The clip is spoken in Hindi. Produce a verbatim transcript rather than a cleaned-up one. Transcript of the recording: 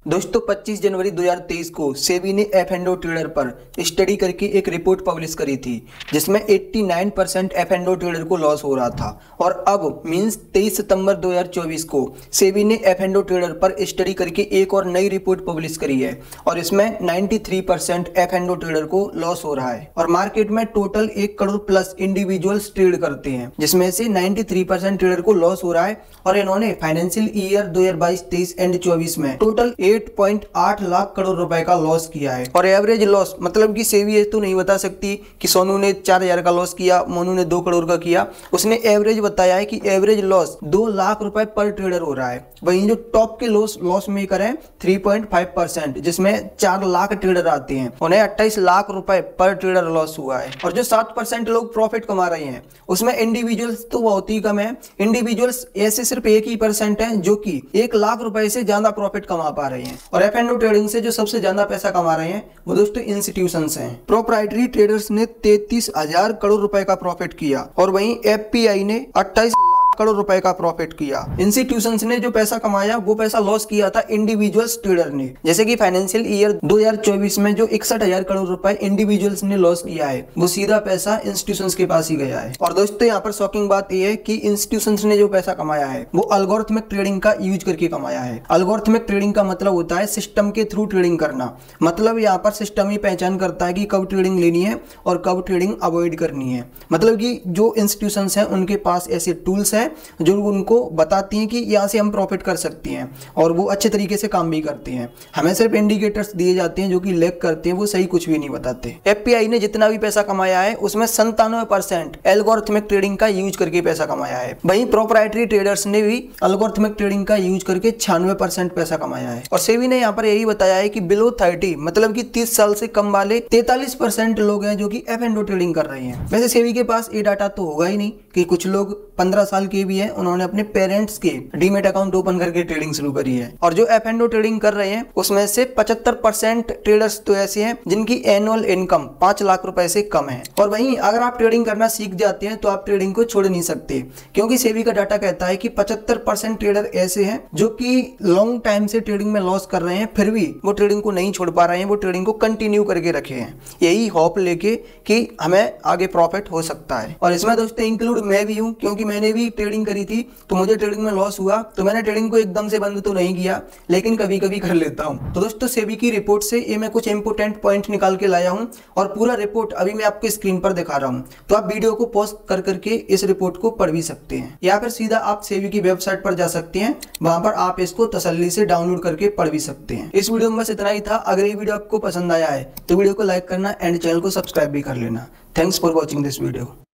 दोस्तों पच्चीस जनवरी दो हज़ार तेईस को सेबी ने एफ एंड ओ ट्रेडर पर स्टडी करके एक रिपोर्ट पब्लिश करी थी जिसमें नवासी percent F and O trader को लॉस हो रहा था। और अब मींस तेईस सितंबर दो हज़ार चौबीस को सेबी ने एफ एंड ओ ट्रेडर पर स्टडी करके एक और नई रिपोर्ट पब्लिश करी है और इसमें तिरानवे percent F and O trader को लॉस हो रहा है। और मार्केट में टोटल एक करोड़ प्लस इंडिविजुअल्स ट्रेड करते हैं जिसमें से तिरानवे परसेंट ट्रेडर को लॉस हो रहा है। और इन्होंने फाइनेंशियल ईयर दो हज़ार बाईस तेईस एंड चौबीस में टोटल आठ पॉइंट आठ लाख करोड़ रुपए का लॉस किया है। और एवरेज लॉस मतलब कि सेबी तो नहीं बता सकती कि सोनू ने चार हजार का लॉस किया, मोनू ने दो करोड़ का किया। उसने एवरेज बताया है कि एवरेज लॉस दो लाख रुपए पर ट्रेडर हो रहा है। वहीं जो टॉप के लॉस लॉस मेकर है तीन पॉइंट पाँच परसेंट जिसमें चार लाख ट्रेडर आते हैं, उन्हें अट्ठाईस लाख रुपए पर ट्रेडर लॉस हुआ है। और जो सात परसेंट लोग प्रॉफिट कमा रहे हैं उसमें इंडिविजुअल्स तो बहुत ही कम है। इंडिविजुअल्स ऐसे सिर्फ एक ही परसेंट है जो कि एक लाख रुपए से ज्यादा प्रॉफिट कमा पा रहे हैं। और एफ एंड ओ ट्रेडिंग से जो सबसे ज्यादा पैसा कमा रहे हैं वो दोस्तों इंस्टीट्यूशंस हैं। प्रोप्राइटरी ट्रेडर्स ने तैंतीस हजार करोड़ रुपए का प्रॉफिट किया और वहीं एफ पी आई ने अट्ठाईस करोड़ रुपए का प्रॉफिट किया। इंस्टीट्यूशंस ने जो पैसा कमाया वो पैसा लॉस किया था इंडिविजुअल्स ट्रेडर ने। जैसे कि फाइनेंशियल ईयर दो हज़ार चौबीस में जो इकसठ हजार करोड़ रुपए इंडिविजुअल्स ने लॉस किया है वो सीधा पैसा इंस्टीट्यूशंस के पास ही गया है। और दोस्तों यहाँ पर शॉकिंग बात यह है कि इंस्टीट्यूशंस ने जो पैसा कमाया है वो अल्गोरिथमिक ट्रेडिंग का यूज करके कमाया है। अल्गोरिथमिक ट्रेडिंग का मतलब होता है सिस्टम के थ्रू ट्रेडिंग करना। मतलब यहाँ पर सिस्टम ही पहचान करता है कि कब ट्रेडिंग लेनी है और कब ट्रेडिंग अवॉइड करनी है। मतलब कि जो इंस्टीट्यूशंस हैं उनके पास ऐसे टूल्स हैं जो उनको बताती हैं कि यहाँ से हम प्रॉफिट कर सकते हैं और वो अच्छे तरीके से काम भी करते हैं। हमें सिर्फ इंडिकेटर्स दिए जाते हैं जो कि लैग करते हैं, वो सही कुछ भी नहीं बताते। एफ पी आई ने जितना भी पैसा कमाया है उसमें संतानवे परसेंट एल्गोरिथमिक ट्रेडिंग का यूज करके पैसा कमाया है। वहीं प्रोप्राइटरी ट्रेडर्स ने भी एल्गोरिथमिक ट्रेडिंग का यूज करके छियानवे परसेंट पैसा कमाया है। और सेबी ने यहाँ पर यही बताया है कि बिलो थर्टी मतलब कि तीस साल से कम वाले तैतालीस परसेंट लोग हैं जो कि एफ एंड ओ ट्रेडिंग कर रहे हैं। वैसे सेबी के पास ये डाटा तो होगा ही नहीं कि कुछ लोग पंद्रह साल के भी हैं, उन्होंने अपने पेरेंट्स के डीमेट अकाउंट ओपन करके ट्रेडिंग शुरू करी है। और जो एफ एंड ओ ट्रेडिंग कर रहे हैं उसमें से पचहत्तर परसेंट ट्रेडर्स तो ऐसे हैं जिनकी एनुअल इनकम पांच लाख रुपए से कम है। और वहीं अगर आप ट्रेडिंग करना सीख जाते हैं तो आप ट्रेडिंग को छोड़ नहीं सकते, क्योंकि सेबी का डाटा कहता है कि पचहत्तर परसेंट ट्रेडर ऐसे हैं जो कि लॉन्ग टाइम से ट्रेडिंग में लॉस कर रहे हैं, फिर भी वो ट्रेडिंग को नहीं छोड़ पा रहे हैं, वो ट्रेडिंग को कंटिन्यू करके रखे हैं यही होप लेके कि हमें आगे प्रॉफिट हो सकता है। और इसमें दोस्तों इंक्लूड मैं भी हूँ, क्योंकि मैंने भी ट्रेडिंग करी थी तो मुझे ट्रेडिंग में लॉस हुआ तो मैंने ट्रेडिंग को एकदम से बंद तो नहीं किया, लेकिन कभी कभी कर लेता हूं। तो दोस्तों सेबी की रिपोर्ट से ये मैं कुछ इंपोर्टेंट पॉइंट निकाल के लाया हूं और पूरा रिपोर्ट अभी मैं आपके स्क्रीन पर दिखा रहा हूं, तो आप वीडियो को पॉज कर करके इस रिपोर्ट को पढ़ भी सकते हैं या फिर सीधा आप सेबी की वेबसाइट पर जा सकते हैं, वहां पर आप इसको तसल्ली से डाउनलोड करके पढ़ भी सकते हैं। इस वीडियो में बस इतना ही था। अगर ये वीडियो आपको पसंद आया है तो वीडियो को लाइक करना एंड चैनल को सब्सक्राइब भी कर लेना। Thanks for watching this video.